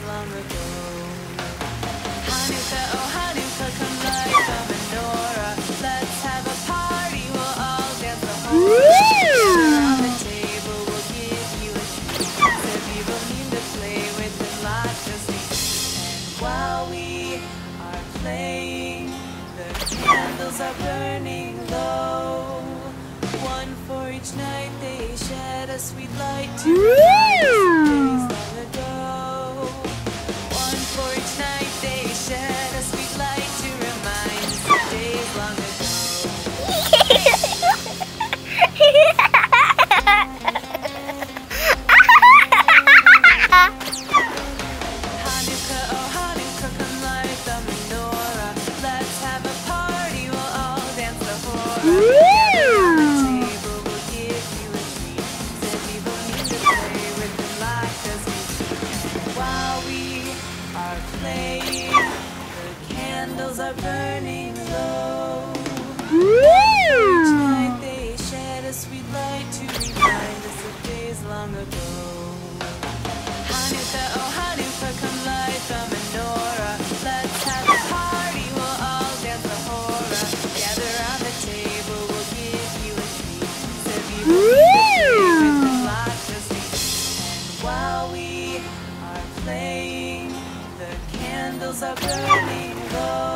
long ago. Hanukkah, oh Hanukkah, come light the menorah. Let's have a party, we'll all dance the whole night. Around the table, we'll give you a treat. People need to play with and lots of sweets. And while we are playing, the candles are burning low. One for each night they shed a sweet light to remind us of days long ago. One for each night they shed a sweet light to remind us of days long ago. Hanukkah, oh Hanukkah, come light the menorah. Let's have a party, we'll all dance the hora. Playing, the candles are burning low. Each night they shed a sweet light to remind us of days long ago. Hanukkah, oh Hanukkah, come light the menorah. Let's have a party, we'll all dance the hora. Gather round the table, we'll give you a treat. With a lot to sweet. And while we are playing, the candles are burning low.